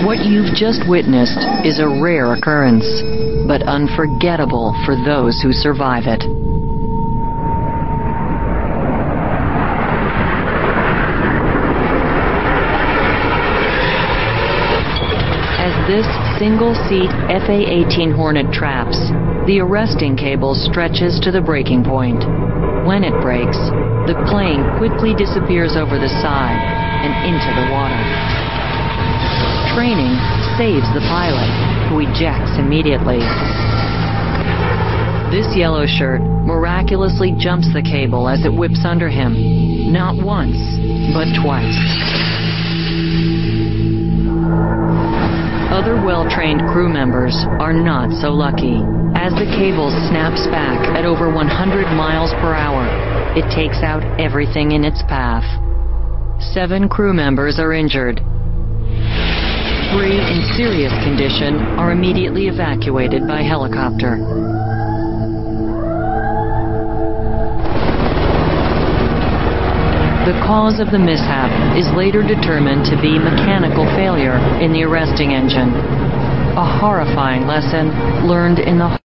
What you've just witnessed is a rare occurrence, but unforgettable for those who survive it. As this single-seat FA-18 Hornet traps, the arresting cable stretches to the breaking point. When it breaks, the plane quickly disappears over the side and into the water. Training saves the pilot, who ejects immediately. This yellow shirt miraculously jumps the cable as it whips under him, not once, but twice. Other well-trained crew members are not so lucky. As the cable snaps back at over 100 miles per hour, it takes out everything in its path. 7 crew members are injured. 3 in serious condition are immediately evacuated by helicopter. The cause of the mishap is later determined to be mechanical failure in the arresting engine. A horrifying lesson learned in the